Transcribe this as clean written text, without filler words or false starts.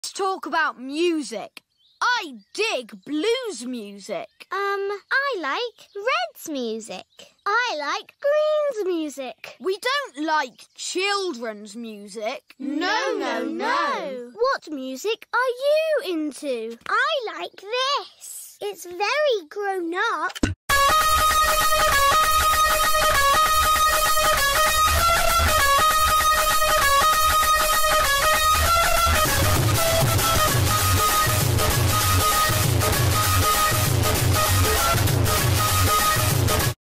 Let's talk about music. I dig blues music. I like Red's music. I like Green's music. We don't like children's music. No. What music are you into? I like this. It's very grown up.